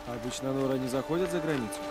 Обычно Нора не заходит за границу.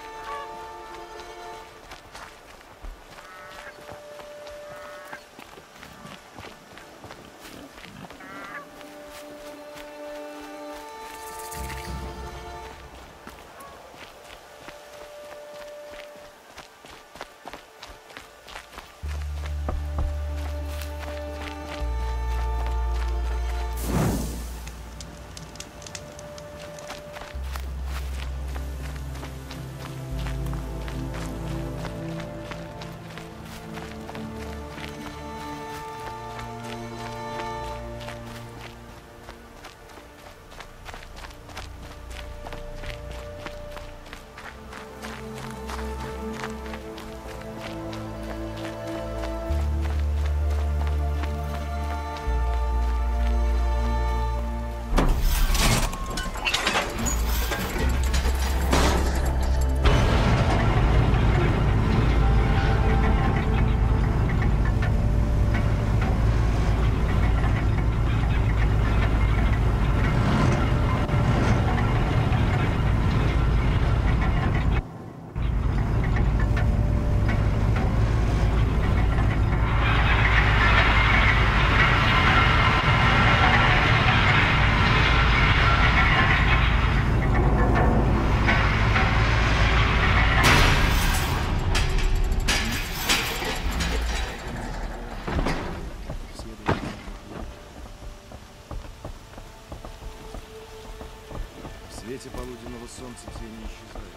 В свете полуденного солнца тени исчезают.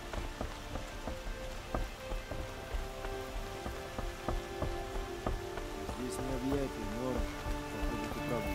Здесь не объятия, Нора. Походу, ты прав.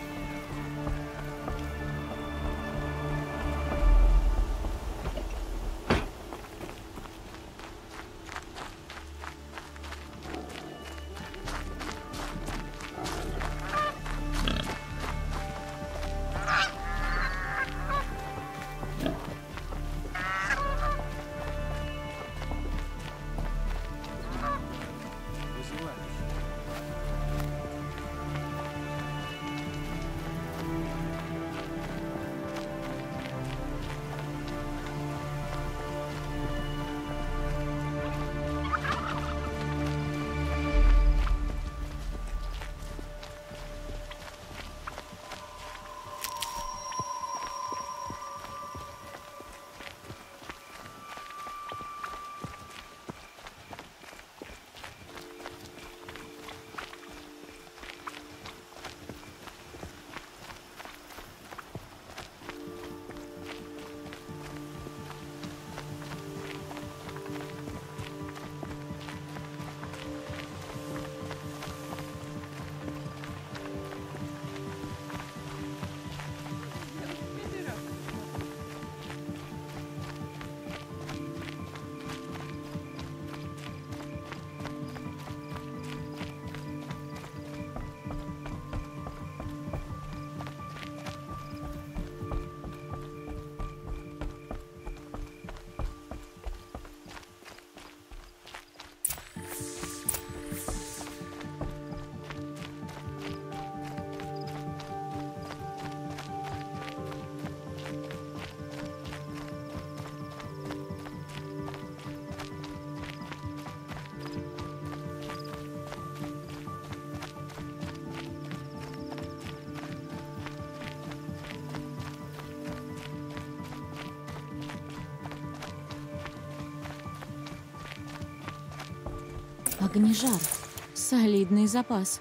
Огнежар. Солидный запас.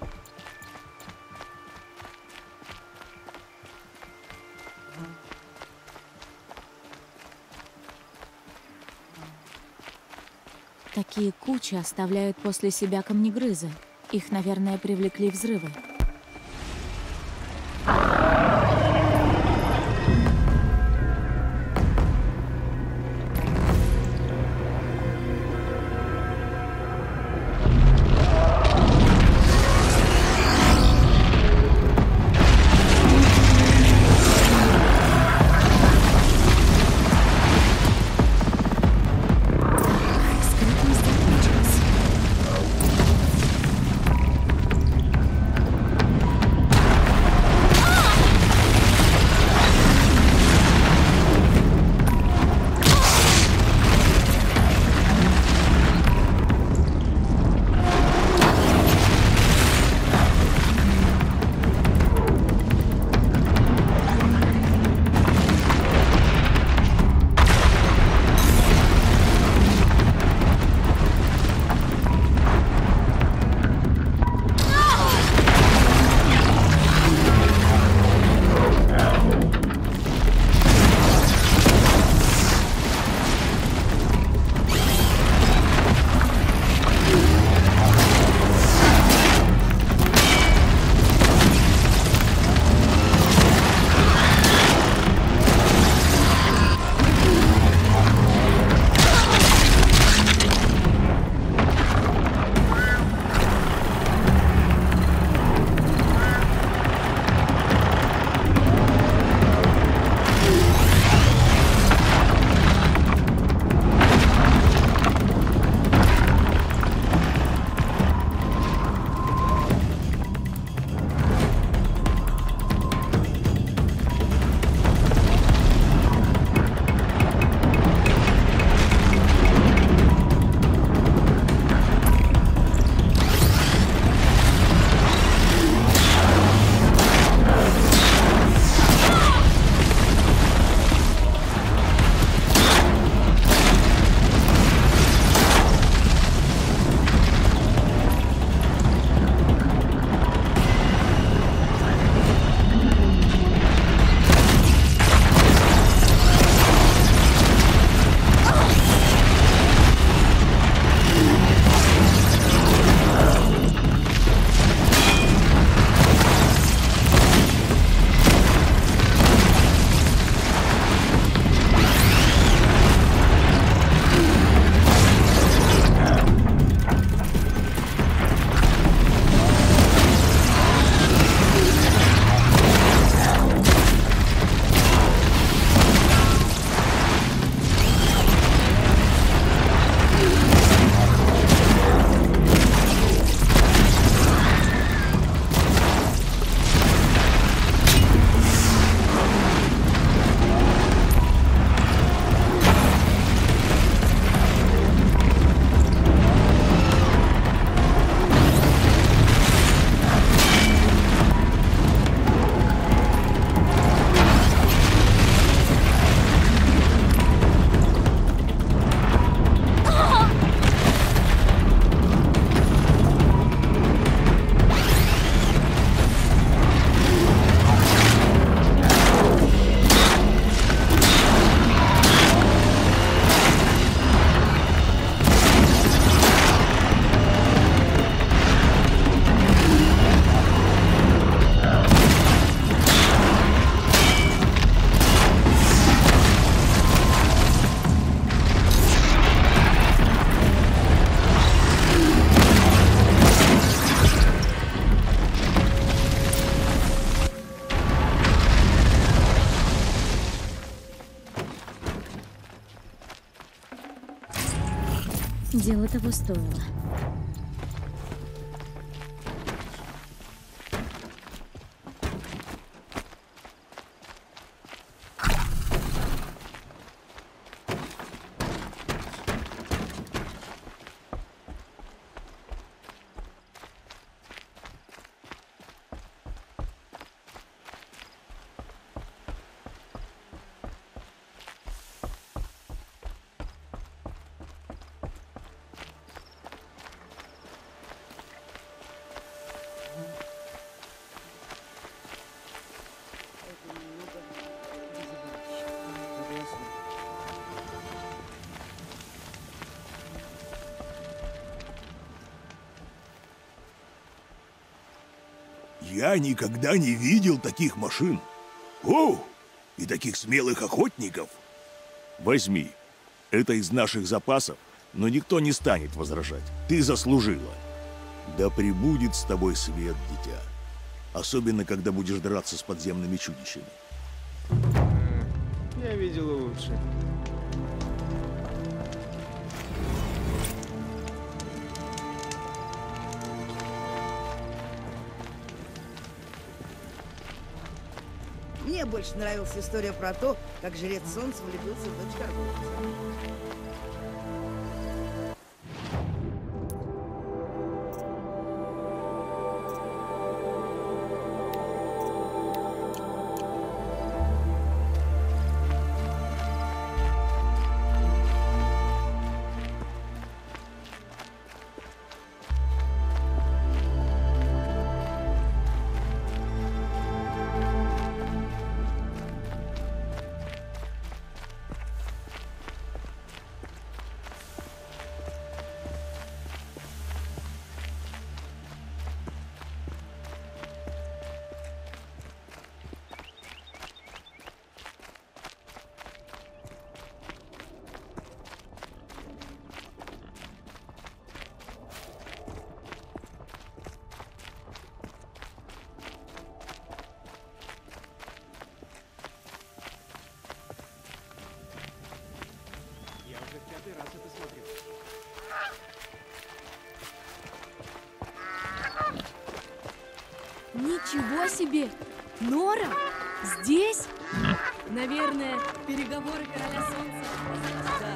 Такие кучи оставляют после себя камнегрызы. Их, наверное, привлекли взрывы. Дело того стоило. Я никогда не видел таких машин. О, и таких смелых охотников. Возьми. Это из наших запасов, но никто не станет возражать. Ты заслужила. Да пребудет с тобой свет, дитя. Особенно, когда будешь драться с подземными чудищами. Я видел лучше. Мне больше нравилась история про то, как жрец солнца влюбился в дочь торговца. Ничего себе! Нора? Здесь? Наверное, переговоры короля солнца. Да.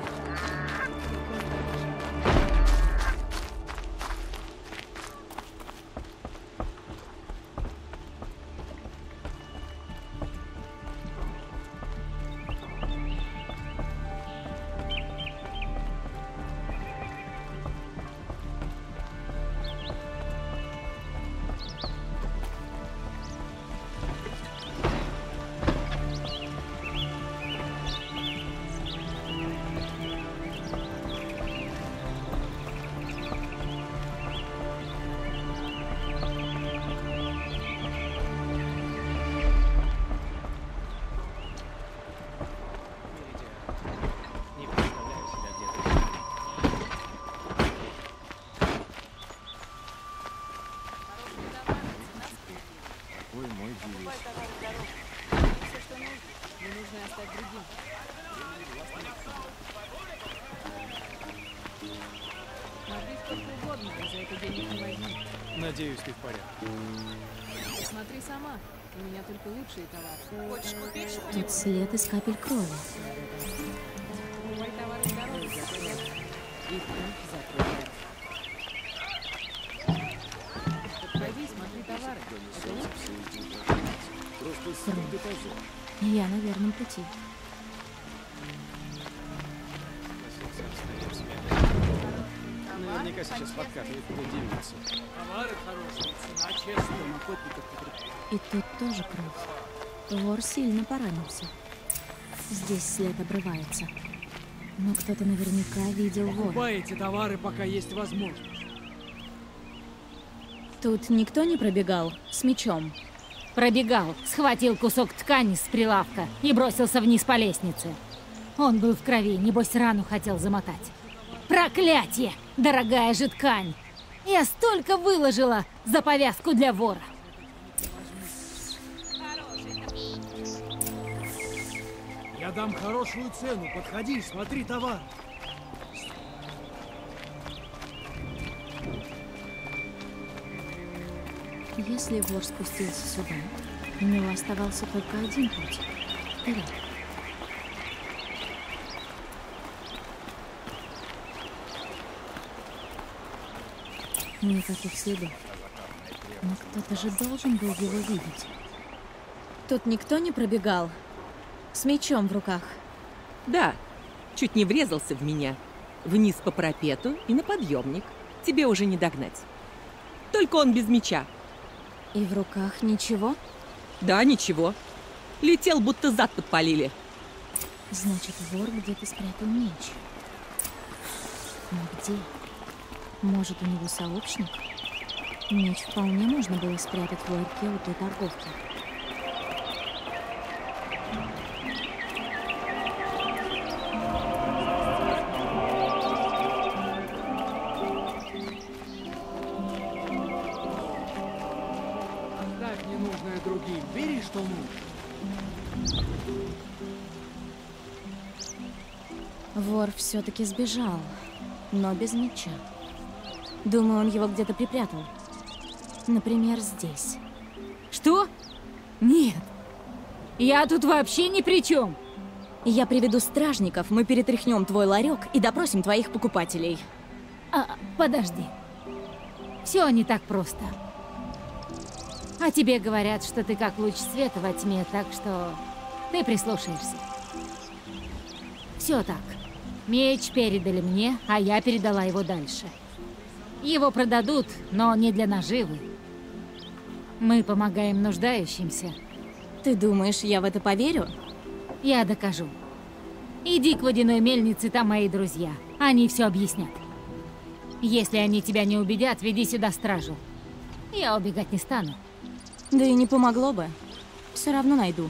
Надеюсь, ты в порядке. Смотри сама. У меня только лучшие товары. Хочешь купить что-нибудь? Тут след из капель крови. Покупай товары здоровья. И вновь закрой. Подходи, смотри товары. Это лучше. Просто стыд и позор. Я на верном пути. Наверняка сейчас подкатывает куда девица. Товары хорошие, цена честная. И тут тоже кровь. Вор сильно поранился. Здесь след обрывается. Но кто-то наверняка видел вора. Покупай эти товары, пока есть возможность. Тут никто не пробегал с мечом. Пробегал, схватил кусок ткани с прилавка и бросился вниз по лестнице. Он был в крови, небось рану хотел замотать. Проклятье! Дорогая же ткань! Я столько выложила за повязку для вора. Я дам хорошую цену, подходи, смотри товар. если вор спустился сюда, у него оставался только один путь — вперед. Никаких следов. Но кто-то же должен был его видеть. Тут никто не пробегал с мечом в руках. Да, чуть не врезался в меня. Вниз по парапету и на подъемник. Тебе уже не догнать. Только он без меча. И в руках ничего? Да, ничего. Летел, будто зад подпалили. Значит, вор где-то спрятал меч. Но где? Может, у него сообщник? Меч вполне можно было спрятать в ларьке у той торговки. Оставь ненужное другим. Бери, что нужно. Вор все-таки сбежал, но без меча. Думаю, он его где-то припрятал. Например, здесь. Что? Нет. Я тут вообще ни при чем. Я приведу стражников, мы перетряхнем твой ларек и допросим твоих покупателей. Подожди. Все не так просто. А тебе говорят, что ты как луч света во тьме, так что ты прислушаешься. Все так. Меч передали мне, а я передала его дальше. Его продадут, но не для наживы. Мы помогаем нуждающимся. Ты думаешь, я в это поверю? Я докажу. Иди к водяной мельнице, там мои друзья. Они все объяснят. Если они тебя не убедят, веди сюда стражу. Я убегать не стану. Да и не помогло бы. Все равно найду.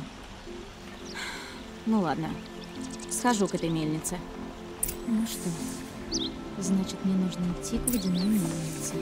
Ну ладно. Схожу к этой мельнице. Ну что, значит, мне нужно идти к водяной мельнице.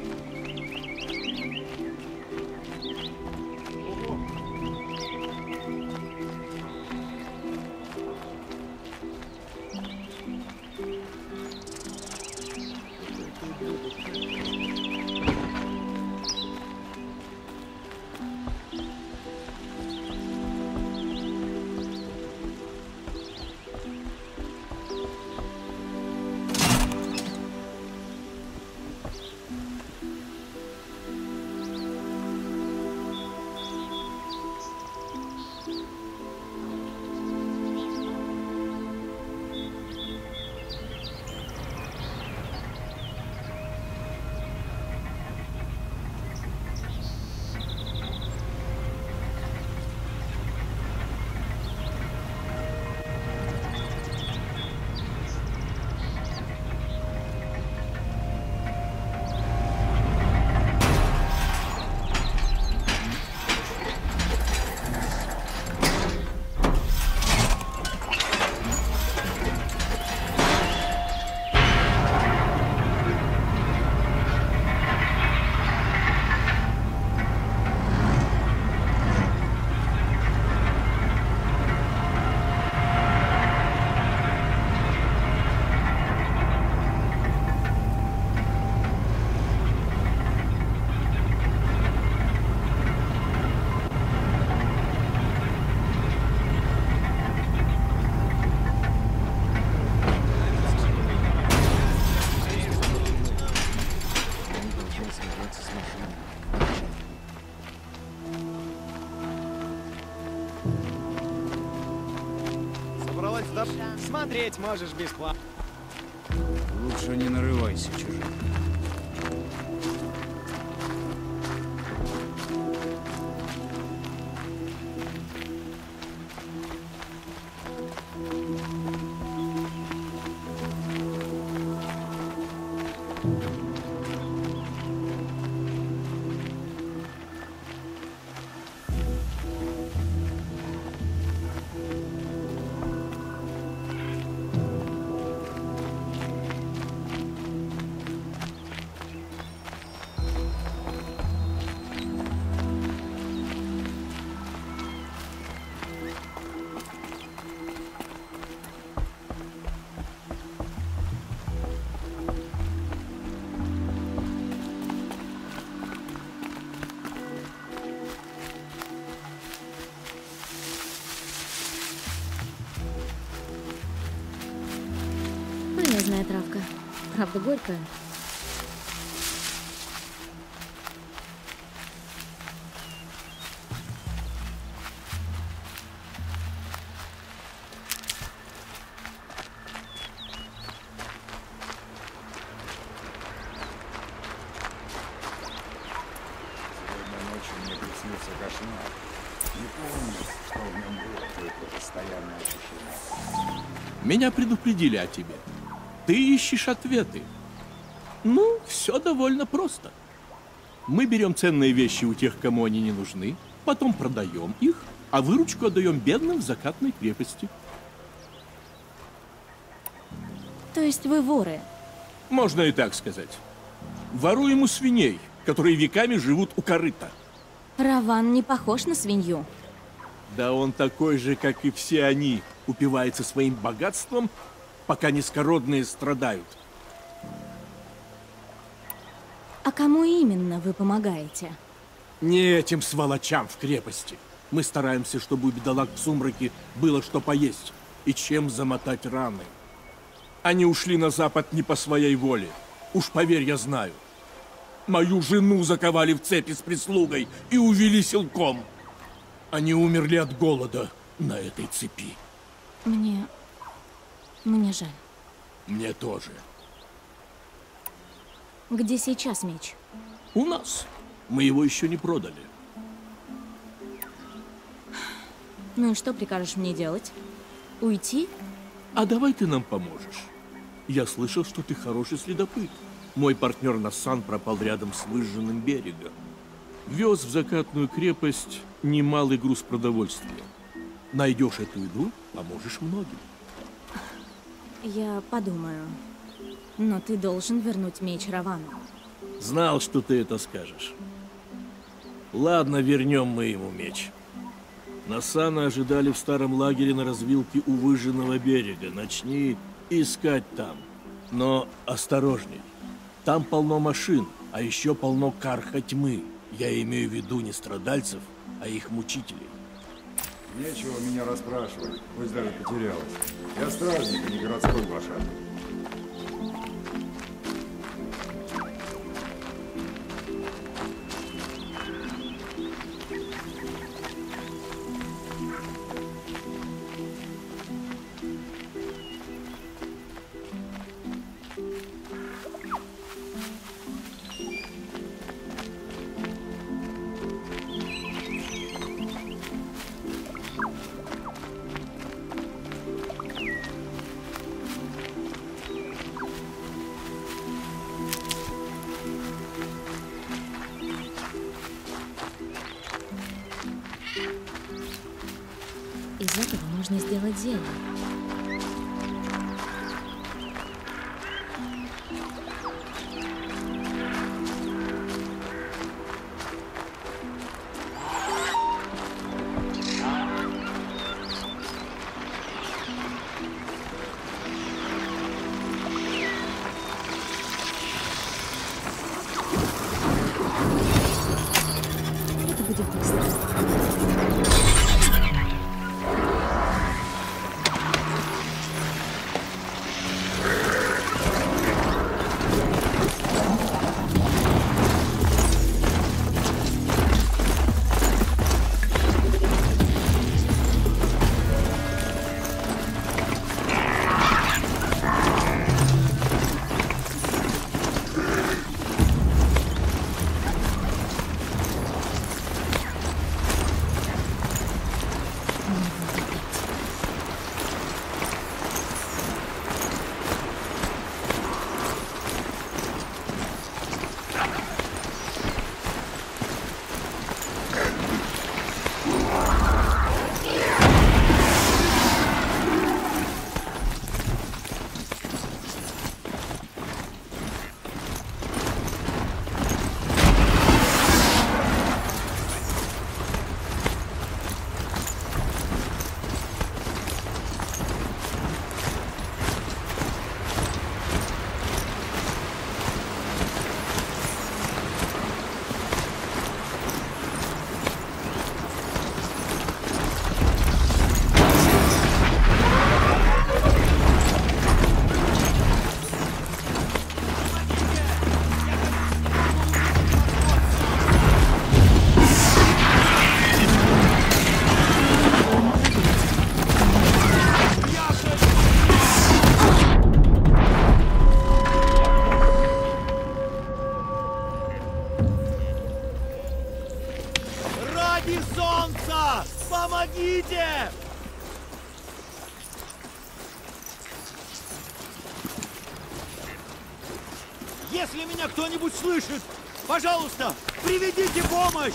Смотреть можешь бесплатно. Лучше не нарывайся, чужой. полезная травка. Правда, горькая. Сегодня ночью мне приснился кошмар. Не помню, что в нем было, только постоянное ощущение. Меня предупредили о тебе. Ты ищешь ответы. Ну, все довольно просто. Мы берем ценные вещи у тех, кому они не нужны, потом продаем их, а выручку отдаем бедным в закатной крепости. То есть вы воры? Можно и так сказать. Воруем у свиней, которые веками живут у корыта. Раван не похож на свинью. Да он такой же, как и все они, упивается своим богатством, пока низкородные страдают. А кому именно вы помогаете? Не этим сволочам в крепости. Мы стараемся, чтобы у бедолаг в сумраке было что поесть и чем замотать раны. Они ушли на запад не по своей воле. Уж поверь, я знаю. Мою жену заковали в цепи с прислугой и увели силком. Они умерли от голода на этой цепи. Мне жаль. Мне тоже. Где сейчас меч? У нас. Мы его еще не продали. Ну и что прикажешь мне делать? Уйти? А давай ты нам поможешь. Я слышал, что ты хороший следопыт. Мой партнер Нассан пропал рядом с выжженным берегом. Вез в закатную крепость немалый груз продовольствия. Найдешь эту еду, поможешь многим. Я подумаю. Но ты должен вернуть меч Равану. Знал, что ты это скажешь. Ладно, вернем мы ему меч. Нассана ожидали в старом лагере на развилке у выжженного берега. Начни искать там. Но осторожней. Там полно машин, а еще полно карха тьмы. Я имею в виду не страдальцев, а их мучителей. Нечего меня расспрашивать, пусть даже потерялась. Я стражник, а не городской глашатай. Из этого можно сделать зелье. Это будет быстро. Если меня кто-нибудь слышит, пожалуйста, приведите помощь!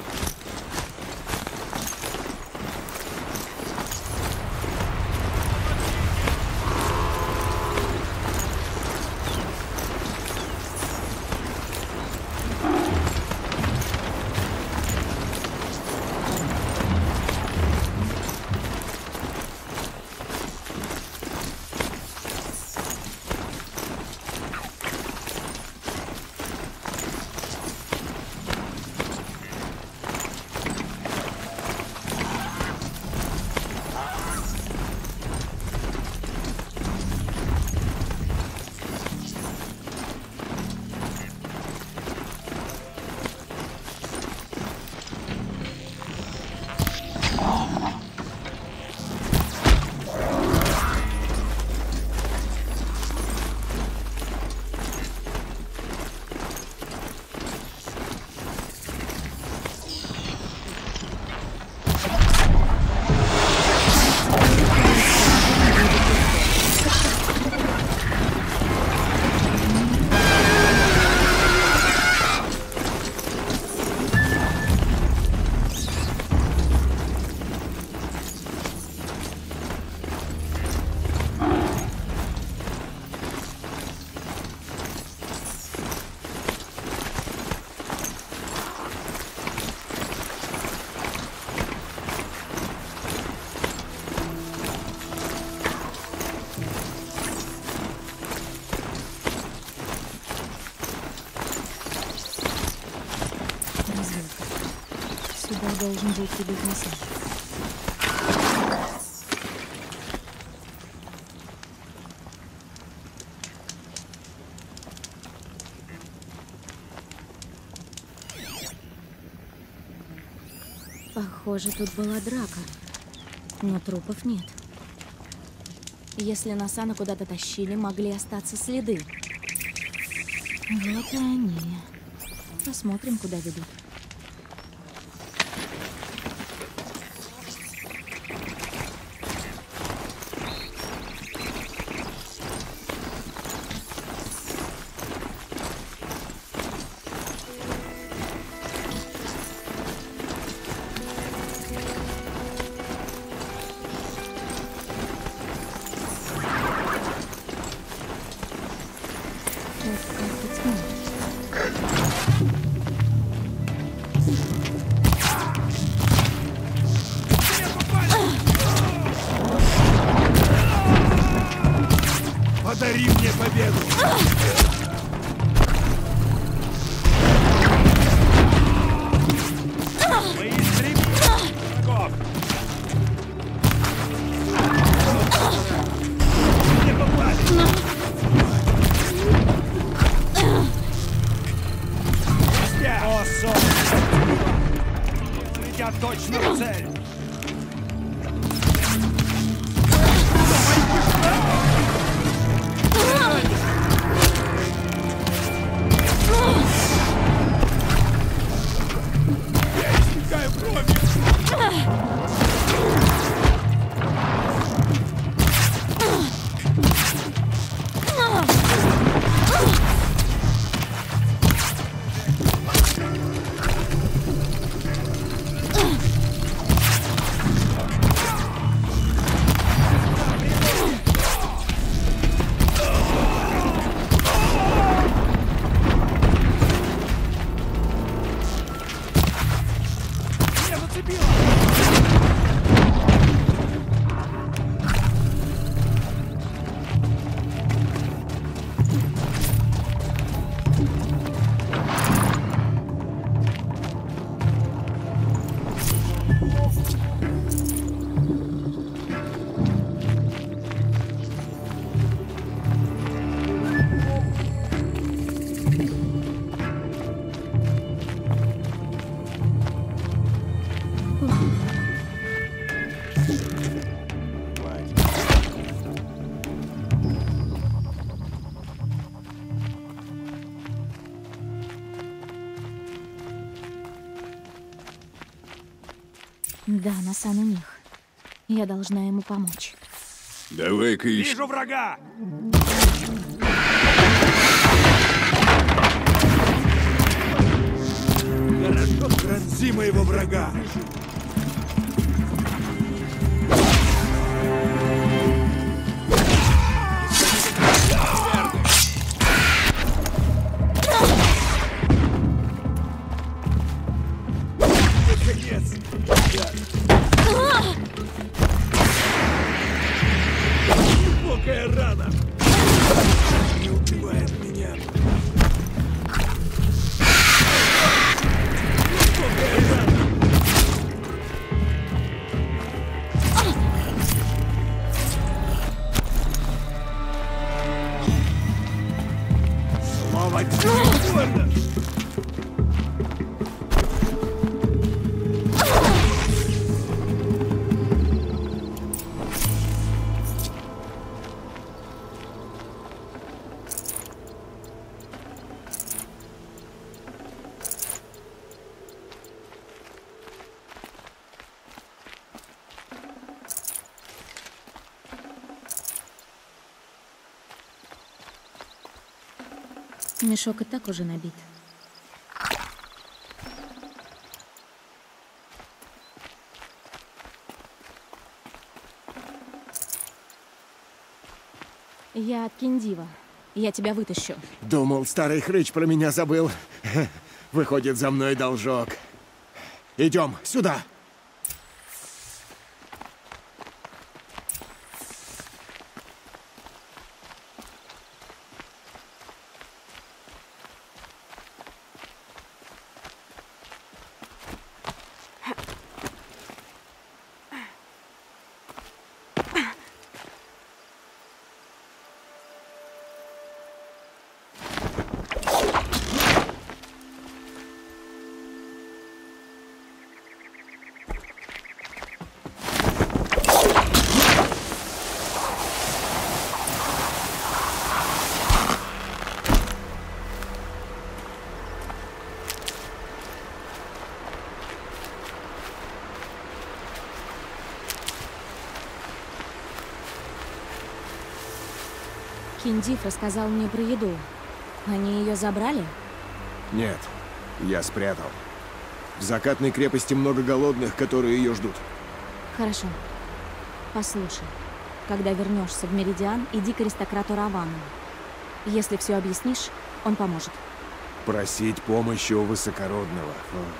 Сюда должен был прибыть Насан. Похоже, тут была драка, но трупов нет. Если Насана куда-то тащили, могли остаться следы. Вот и они. Посмотрим, куда ведут. Подари мне победу! Мы истребили врагов! Не попали! О, солнце! Летят точно в цель! Да, Насан у них. Я должна ему помочь. Давай-ка Вижу врага! Пронзи моего врага! Наконец! Глубокая рана! Не убивает меня! Слава тебе! Мешок и так уже набит. Я от Киндива. Я тебя вытащу. Думал, старый хрыч про меня забыл. Выходит, за мной должок. Идем сюда. Киндив рассказал мне про еду. Они ее забрали? Нет, я спрятал. В закатной крепости много голодных, которые ее ждут. Хорошо. Послушай, когда вернешься в Меридиан, иди к аристократу Равану. Если все объяснишь, он поможет. Просить помощи у высокородного.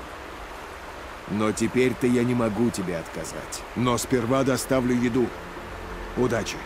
Но теперь-то я не могу тебе отказать. Но сперва доставлю еду. Удачи.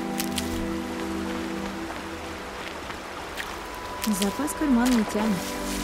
Запас карман не тянет.